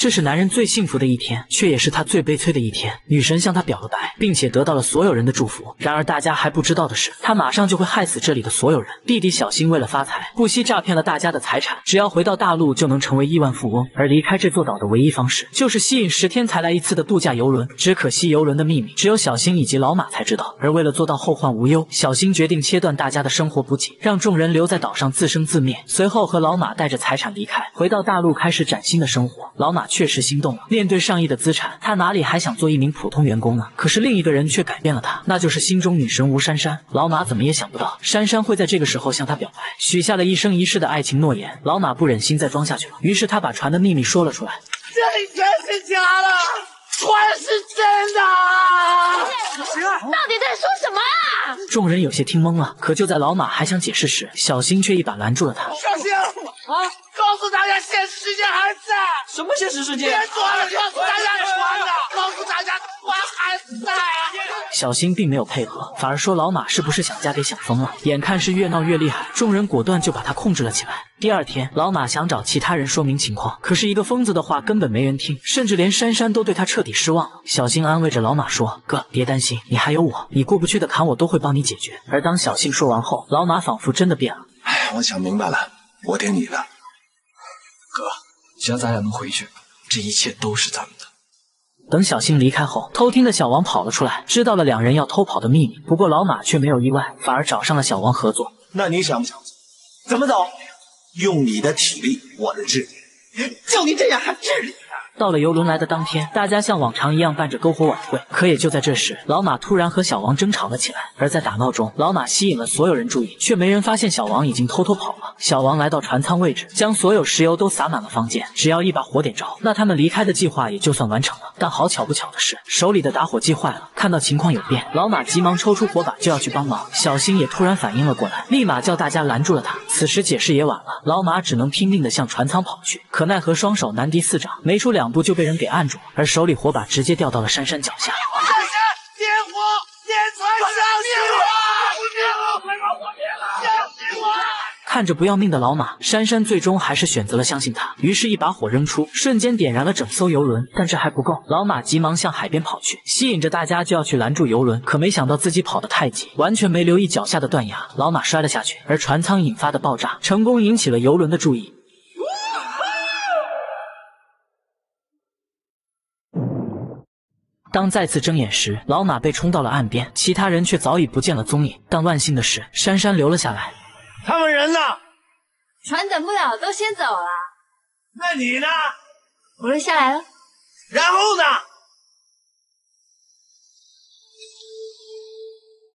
这是男人最幸福的一天，却也是他最悲催的一天。女神向他表了白，并且得到了所有人的祝福。然而大家还不知道的是，他马上就会害死这里的所有人。弟弟小新为了发财，不惜诈骗了大家的财产，只要回到大陆就能成为亿万富翁。而离开这座岛的唯一方式，就是吸引10天才来一次的度假游轮。只可惜游轮的秘密，只有小新以及老马才知道。而为了做到后患无忧，小新决定切断大家的生活补给，让众人留在岛上自生自灭。随后和老马带着财产离开，回到大陆开始崭新的生活。老马确实心动了，面对上亿的资产，他哪里还想做一名普通员工呢？可是另一个人却改变了他，那就是心中女神吴珊珊。老马怎么也想不到，珊珊会在这个时候向他表白，许下了一生一世的爱情诺言。老马不忍心再装下去了，于是他把船的秘密说了出来。 这里全是假的，船是真的。 到底在说什么啊？ 众人有些听懵了，可就在老马还想解释时，小新却一把拦住了他。 小新告诉大家现实世界还在。 什么现实世界？ 别做了，告诉大家船呢，告诉大家船还在。 小新并没有配合，反而说老马是不是想嫁给想疯了？眼看是越闹越厉害，众人果断就把他控制了起来。第二天，老马想找其他人说明情况，可是一个疯子的话根本没人听，甚至连珊珊都对他彻底失望了。小新安慰着老马说：“哥，别担心，你还有我，你过不去的坎我都会帮你解决。”而当小新说完后，老马仿佛真的变了。 哎，我想明白了，我听你的。 哥，只要咱俩能回去，这一切都是咱们的。 等小新离开后，偷听的小王跑了出来，知道了两人要偷跑的秘密。不过老马却没有意外，反而找上了小王合作。 那你想不想走？ 怎么走？ 用你的体力，我的智力。 就你这样还智力？ 到了游轮来的当天，大家像往常一样办着篝火晚会。可也就在这时，老马突然和小王争吵了起来。而在打闹中，老马吸引了所有人注意，却没人发现小王已经偷偷跑了。小王来到船舱位置，将所有石油都撒满了房间，只要一把火点着，那他们离开的计划也就算完成了。但好巧不巧的是，手里的打火机坏了。看到情况有变，老马急忙抽出火把就要去帮忙。小新也突然反应了过来，立马叫大家拦住了他。此时解释也晚了，老马只能拼命地向船舱跑去，可奈何双手难敌四掌，没出2步就被人给按住，而手里火把直接掉到了珊珊脚下。 珊珊，点火，点船，相信我！快把火灭了！相信我！ 看着不要命的老马，珊珊最终还是选择了相信他，于是一把火扔出，瞬间点燃了整艘游轮。但这还不够，老马急忙向海边跑去，吸引着大家就要去拦住游轮。可没想到自己跑得太急，完全没留意脚下的断崖，老马摔了下去，而船舱引发的爆炸成功引起了游轮的注意。当再次睁眼时，老马被冲到了岸边，其他人却早已不见了踪影。但万幸的是，珊珊留了下来。 他们人呢？ 船等不了，都先走了。 那你呢？ 我就下来了。 然后呢？